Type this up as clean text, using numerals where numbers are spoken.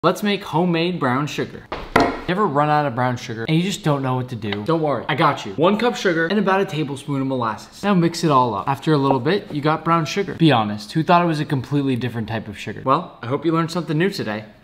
Let's make homemade brown sugar. You ever run out of brown sugar and you just don't know what to do? Don't worry, I got you. 1 cup sugar and about a tablespoon of molasses. Now mix it all up. After a little bit, you got brown sugar. Be honest, who thought it was a completely different type of sugar? Well, I hope you learned something new today.